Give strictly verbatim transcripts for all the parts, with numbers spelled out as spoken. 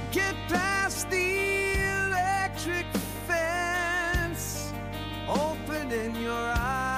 get past the electric fence, opening your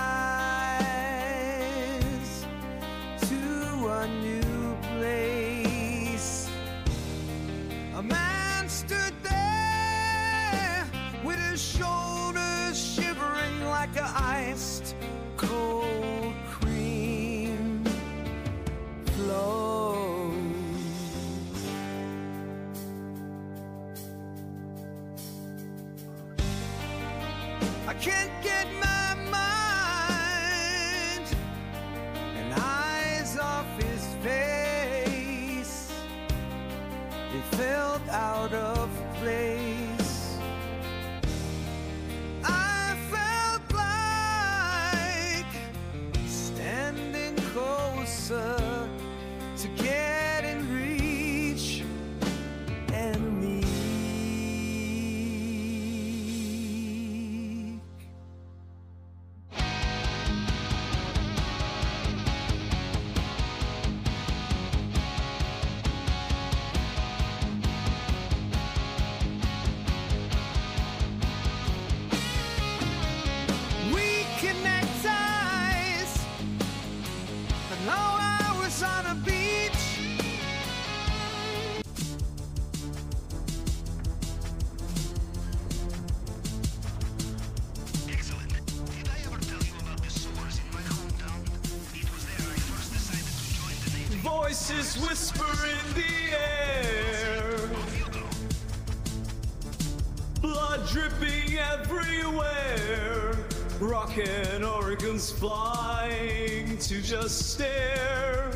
eyes to a new place. A man stood there with his shoulders shivering like a iced cold cream flow. I can't get my mind and eyes off his face. It felt out of place. I felt like standing closer to get in reach and meet. We connect eyes, and now I was on a beach. Excellent. Did I ever tell you about the sewers in my hometown? It was there I first decided to join the Navy. Voices whisper in the air, Off you go. blood dripping everywhere, rockin' organs flying to just stare,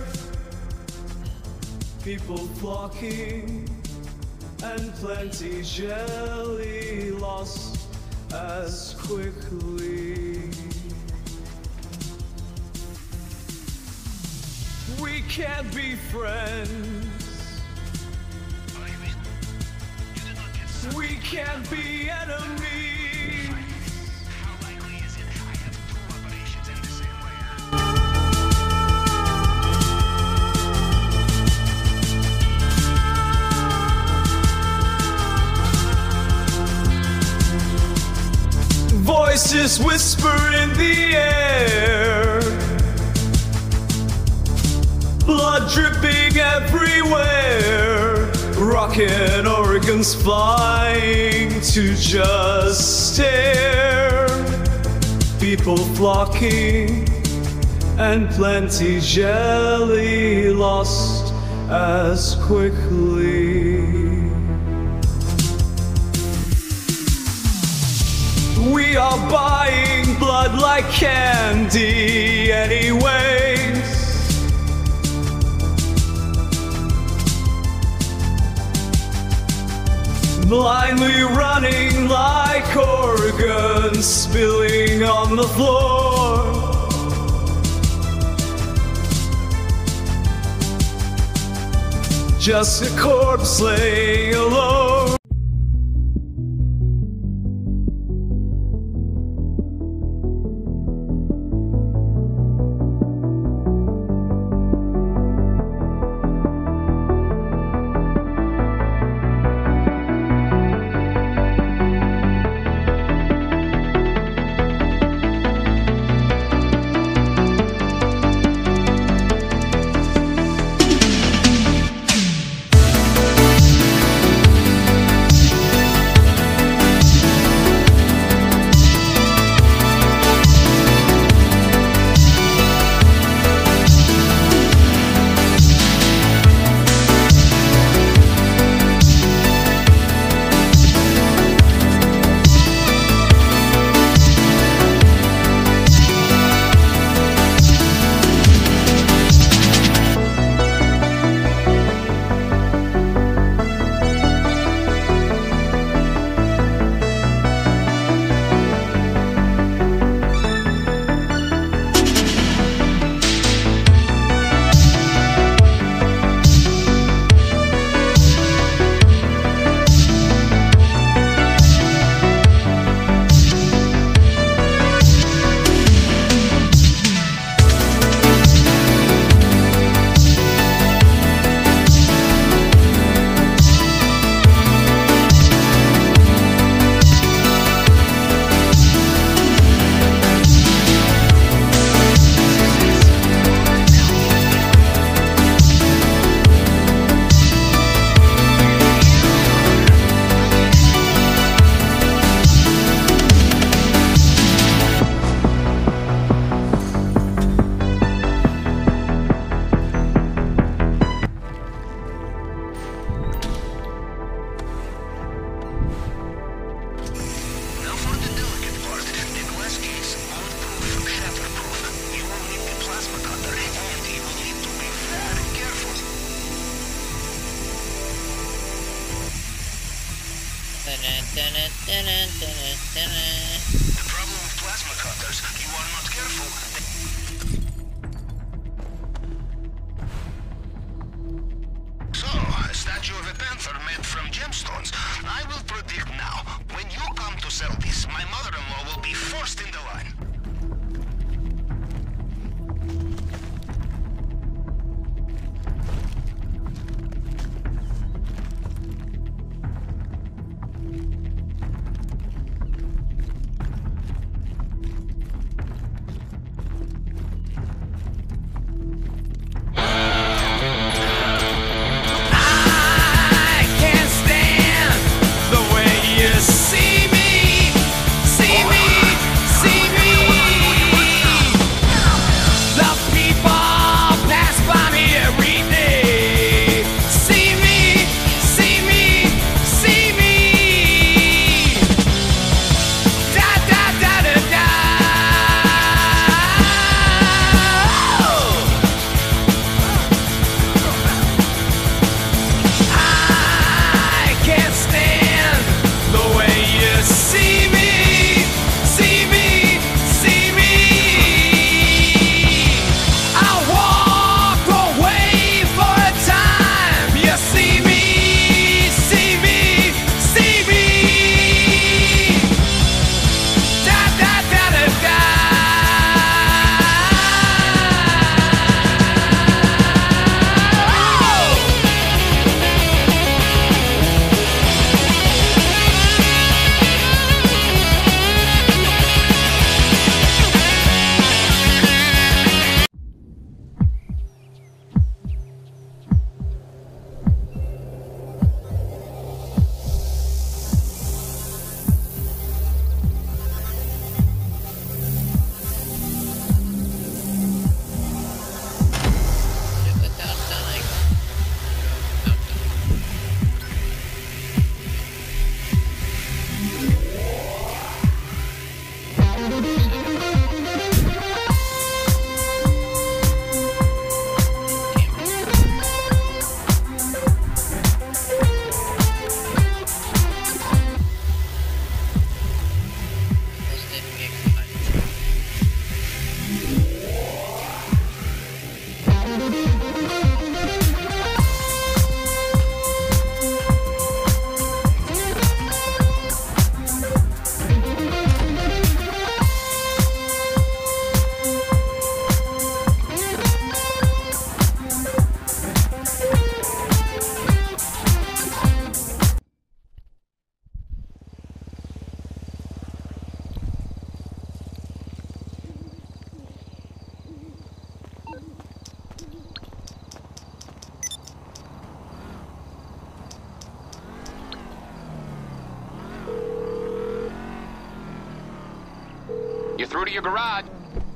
people flocking and plenty jelly lost as quickly. We can't be friends, Are you in? You did not get sucked. we can't be enemies. How likely is it I have two operations in the same way? Voices whisper in the air, blood dripping everywhere, rockin' organs flying to just stare, people flocking and plenty jelly lost as quickly. We are buying blood like candy anyways. Blindly running like organs spilling on the floor. Just a corpse laying alone. my mother-in-law will be first in the line. You're through to your garage.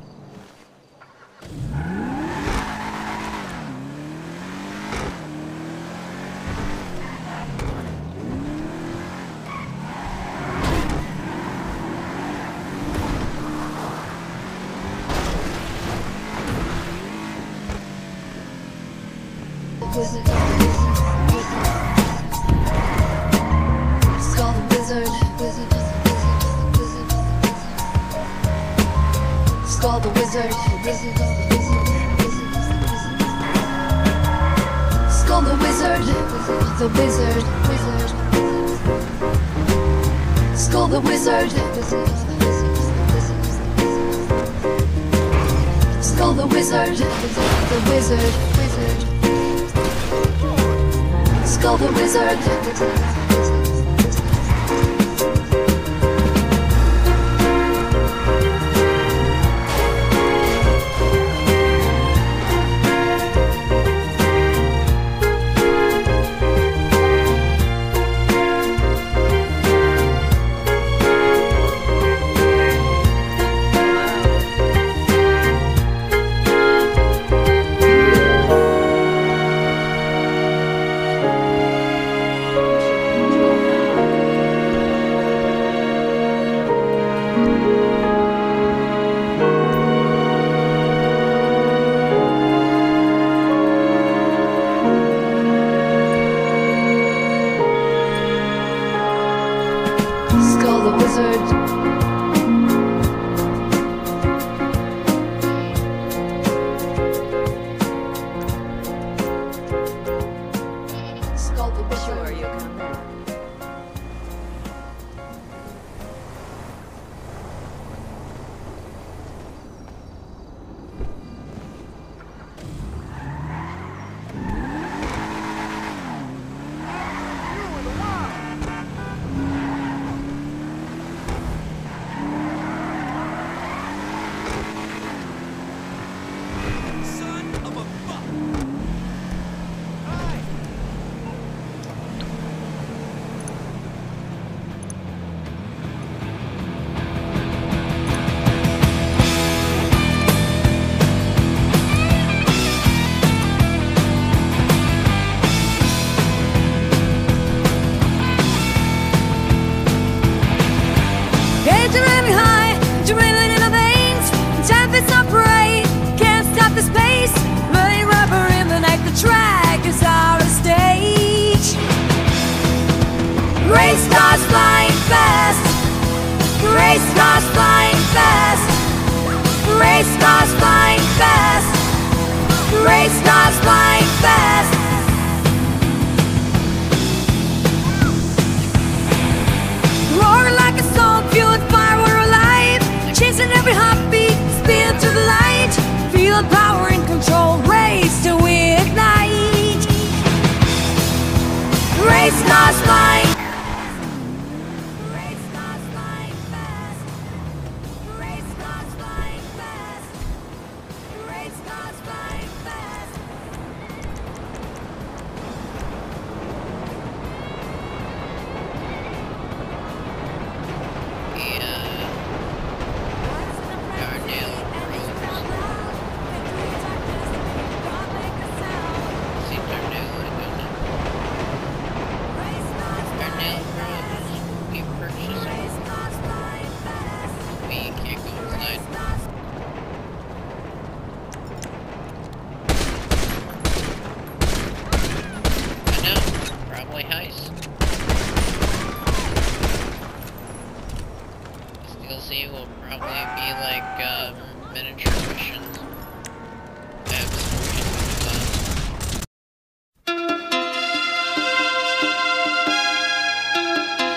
Wizard, Skull the Wizard, Wizard, Wizard, Skull the Wizard, Wizard, Skull the Wizard, the Wizard, Wizard, Skull the Wizard, Skull the Wizard, the Wizard, Wizard. Skull the Wizard. Skull the Wizard. Skull the Wizard. Sure, you come back. adrenaline high, adrenaline in my veins. Time fits our prey, can't stop this pace. Running rubber in the night, the track is our stage. Race cars flying fast, race cars flying fast, race cars flying fast, race cars flying fast. Roar like a song, fueled fire, we're alive. Chasing every heartbeat, speed to the light. Feel the power and control, race to ignite. Race cars flying. Race cars flying fast. Race cars flying fast. Race cars flying fast. Probably Heist. This D L C will probably be like um, miniature missions.